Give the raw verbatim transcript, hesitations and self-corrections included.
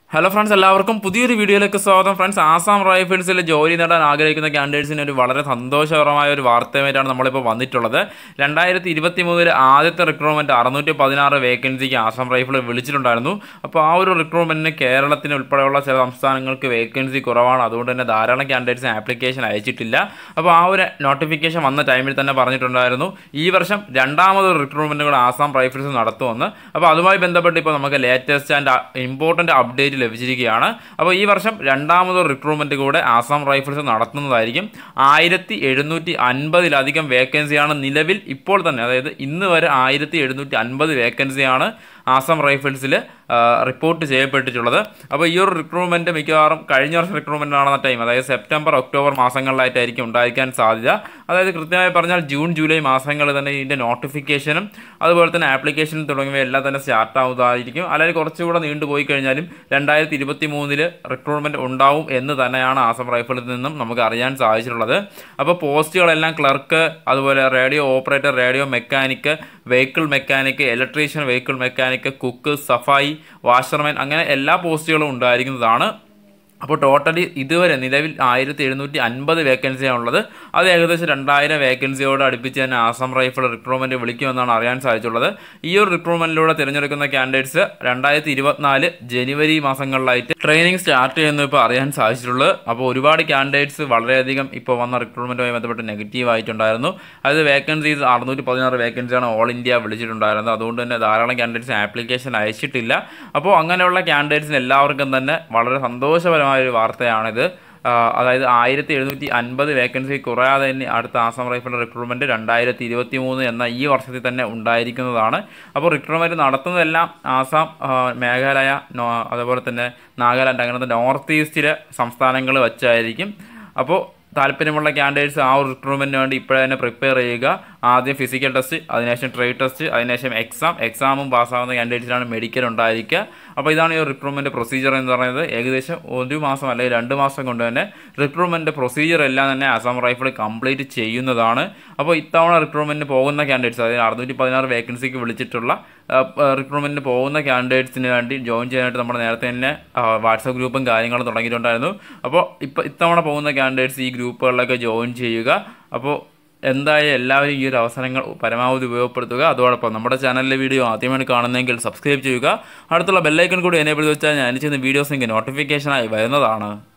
Hello friends, എല്ലാവർക്കും പുതിയൊരു വീഡിയോയിലേക്ക് സ്വാഗതം. ഫ്രണ്ട്സ്, ആസാം റൈഫിൾസിൽ ജോലി നേടാൻ ആഗ്രഹിക്കുന്ന കാൻഡിഡേറ്റ്സിന് ഒരു വളരെ സന്തോഷകരമായ ഒരു വാർത്തയുമായിട്ടാണ് നമ്മളിപ്പോൾ വന്നിട്ടുള്ളത്. രണ്ടായിരത്തി ഇരുപത്തി മൂന്നിലെ ആദ്യത്തെ റിക്രൂട്ട്മെന്റ് അറുന്നൂറ്റി പതിനാറ് വേക്കൻസിക്ക് ആസാം റൈഫിൾ വിളിച്ചിട്ടുണ്ടായിരുന്നു. അപ്പോൾ ആ ഒരു റിക്രൂട്ട്മെന്റിന് കേരളത്തിന് ഉൾപ്പെടെയുള്ള ചില സംസ്ഥാനങ്ങൾക്ക് വേക്കൻസി കുറവാണ്. അതുകൊണ്ട് തന്നെ ധാരാളം കാൻഡിഡേറ്റ്സിന് ആപ്ലിക്കേഷൻ അയച്ചിട്ടില്ല. അപ്പോൾ ആ ഒരു നോട്ടിഫിക്കേഷൻ വന്ന ടൈമിൽ തന്നെ പറഞ്ഞിട്ടുണ്ടായിരുന്നു ഈ വർഷം രണ്ടാമതൊരു റിക്രൂട്ട്മെന്റ് കൂടെ ആസാം റൈഫിൾസ് നടത്തുമെന്ന്. അപ്പോൾ അതുമായി ബന്ധപ്പെട്ട് ഇപ്പോൾ നമുക്ക് ലേറ്റസ്റ്റ് ആൻഡ് ഇമ്പോർട്ടൻ്റ് അപ്ഡേറ്റ് ലഭിച്ചിരിക്കുകയാണ്. അപ്പോൾ ഈ വർഷം രണ്ടാമതൊരു റിക്രൂട്ട്മെന്റ് കൂടെ ആസാം റൈഫിൾസ് നടത്തുന്നതായിരിക്കും. ആയിരത്തി എഴുന്നൂറ്റി അൻപതിലധികം വേക്കൻസിയാണ് നിലവിൽ ഇപ്പോൾ തന്നെ, അതായത് ഇന്ന് വരെ ആയിരത്തി എഴുന്നൂറ്റി അൻപത് വേക്കൻസിയാണ് ആസാം റൈഫിൾസിൽ റിപ്പോർട്ട് ചെയ്യപ്പെട്ടിട്ടുള്ളത്. അപ്പോൾ ഈ ഒരു റിക്രൂട്ട്മെൻറ്റ് മിക്കവാറും കഴിഞ്ഞ വർഷം റിക്രൂട്ട്മെൻറ്റ് നടന്ന ടൈം, അതായത് സെപ്റ്റംബർ ഒക്ടോബർ മാസങ്ങളിലായിട്ടായിരിക്കും ഉണ്ടായിരിക്കാൻ സാധ്യത. അതായത് കൃത്യമായി പറഞ്ഞാൽ ജൂൺ ജൂലൈ മാസങ്ങളിൽ തന്നെ ഇതിൻ്റെ നോട്ടിഫിക്കേഷനും അതുപോലെ തന്നെ ആപ്ലിക്കേഷനും തുടങ്ങിയവ എല്ലാം തന്നെ സ്റ്റാർട്ട് ആവുന്നതായിരിക്കും. അല്ലെങ്കിൽ കുറച്ചുകൂടെ നീണ്ടുപോയി കഴിഞ്ഞാലും രണ്ടായിരത്തി ഇരുപത്തി മൂന്നിൽ റിക്രൂട്ട്മെൻറ്റ് ഉണ്ടാവും എന്ന് തന്നെയാണ് ആസാം റൈഫിളിൽ നിന്നും നമുക്ക് അറിയാൻ സാധിച്ചിട്ടുള്ളത്. അപ്പോൾ പോസ്റ്റുകളെല്ലാം ക്ലർക്ക്, അതുപോലെ radio operator, radio mechanic, vehicle mechanic, electrician, vehicle mechanic, cook, സഫായി, വാഷർമാൻ, അങ്ങനെ എല്ലാ പോസ്റ്റുകളും ഉണ്ടായിരിക്കുന്നതാണ്. അപ്പോൾ ടോട്ടലി ഇതുവരെ നിലവിൽ ആയിരത്തി എഴുന്നൂറ്റി അൻപത് വേക്കൻസിയാണുള്ളത്. അത് ഏകദേശം രണ്ടായിരം വേക്കൻസിയോട് അടുപ്പിച്ച് തന്നെ ആസാം റൈഫിൾ റിക്രൂട്ട്മെൻറ്റ് വിളിക്കുമെന്നാണ് അറിയാൻ സാധിച്ചുള്ളത്. ഈ ഒരു റിക്രൂട്ട്മെൻറ്റിലൂടെ തിരഞ്ഞെടുക്കുന്ന കാൻഡിഡേറ്റ്സ് രണ്ടായിരത്തി ഇരുപത്തിനാല് ജനുവരി മാസങ്ങളിലായിട്ട് ട്രെയിനിങ് സ്റ്റാർട്ട് ചെയ്യുന്നു ഇപ്പോൾ അറിയാൻ സാധിച്ചിട്ടുള്ളത്. അപ്പോൾ ഒരുപാട് കാൻഡിഡേറ്റ്സ് വളരെയധികം ഇപ്പോൾ വന്ന റിക്രൂട്ട്മെൻറ്റുമായി ബന്ധപ്പെട്ട് നെഗറ്റീവ് ആയിട്ടുണ്ടായിരുന്നു. അതായത് വേക്കൻസീസ് അറുന്നൂറ്റി പതിനാറ് വേക്കൻസിയാണ് ഓൾ ഇന്ത്യ വിളിച്ചിട്ടുണ്ടായിരുന്നത്. അതുകൊണ്ട് തന്നെ ധാരാളം കാൻഡിഡേറ്റ്സ് ആപ്ലിക്കേഷൻ അയച്ചിട്ടില്ല. അപ്പോൾ അങ്ങനെയുള്ള കാൻഡിഡേറ്റ്സിന് എല്ലാവർക്കും തന്നെ വളരെ സന്തോഷപരമായ ഒരു വാർത്തയാണിത്. അതായത് ആയിരത്തി എഴുന്നൂറ്റി അൻപത് വേക്കൻസി കുറയാതെ തന്നെ അടുത്ത ആസാം റൈഫിൾ റിക്രൂട്ട്മെൻറ്റ് രണ്ടായിരത്തി ഇരുപത്തി മൂന്ന് എന്ന ഈ വർഷത്തിൽ തന്നെ ഉണ്ടായിരിക്കുന്നതാണ്. അപ്പോൾ റിക്രൂട്ട്മെൻറ്റ് നടത്തുന്നതെല്ലാം ആസാം, മേഘാലയ, അതുപോലെ തന്നെ നാഗാലാൻഡ്, അങ്ങനത്തെ നോർത്ത് ഈസ്റ്റിലെ സംസ്ഥാനങ്ങൾ വച്ചായിരിക്കും. അപ്പോൾ താല്പര്യമുള്ള കാൻഡിഡേറ്റ്സ് ആ ഒരു റിക്രൂട്ട്മെൻറ്റിന് വേണ്ടി ഇപ്പോഴേ തന്നെ പ്രിപ്പയർ ചെയ്യുക. ആദ്യം ഫിസിക്കൽ ടെസ്റ്റ്, അതിനുശേഷം ട്രേഡ് ടെസ്റ്റ്, അതിനുശേഷം എക്സാം. എക്സാമും പാസ്സാകുന്ന കാൻഡിഡേറ്റ്സിനാണ് മെഡിക്കൽ ഉണ്ടായിരിക്കുക. അപ്പോൾ ഇതാണ് ഈ റിക്രൂട്ട്മെൻറ്റ് പ്രൊസീജിയർ എന്ന് പറയുന്നത്. ഏകദേശം ഒരു മാസം അല്ലെങ്കിൽ രണ്ട് മാസം കൊണ്ട് തന്നെ റിക്രൂട്ട്മെൻറ്റ് പ്രൊസീജിയർ എല്ലാം തന്നെ ആസാം റൈഫിൾ കംപ്ലീറ്റ് ചെയ്യുന്നതാണ്. അപ്പോൾ ഇത്തവണ റിക്രൂട്ട്മെൻറ്റ് പോകുന്ന കാൻഡിഡേറ്റ്സ്, അതായത് അറുന്നൂറ്റി പതിനാറ് വേക്കൻസിക്ക് വിളിച്ചിട്ടുള്ള റിക്രൂട്ട്മെൻറ്റിന് പോകുന്ന കാൻഡിഡേറ്റ്സിന് വേണ്ടി ജോയിൻ ചെയ്യാനായിട്ട് നമ്മൾ നേരത്തെ തന്നെ വാട്സപ്പ് ഗ്രൂപ്പും കാര്യങ്ങളും തുടങ്ങിയിട്ടുണ്ടായിരുന്നു. അപ്പോൾ ഇപ്പോൾ ഇത്തവണ പോകുന്ന കാൻഡിഡേറ്റ്സ് ഈ ഗ്രൂപ്പുകളിലൊക്കെ ജോയിൻ ചെയ്യുക. അപ്പോൾ എന്തായാലും എല്ലാവരും ഈ ഒരു അവസരങ്ങൾ പരമാവധി ഉപയോഗപ്പെടുത്തുക. അതോടൊപ്പം നമ്മുടെ ചാനലിലെ വീഡിയോ ആദ്യമായിട്ട് കാണുന്നതെങ്കിൽ സബ്സ്ക്രൈബ് ചെയ്യുക. അടുത്തുള്ള ബെല്ലൈക്കൺ കൂടി എനേബിൾ ചെയ്ത് വെച്ചാൽ ഞാൻ ചെയ്യുന്ന വീഡിയോസ് നിങ്ങൾക്ക് നോട്ടിഫിക്കേഷനായി വരുന്നതാണ്.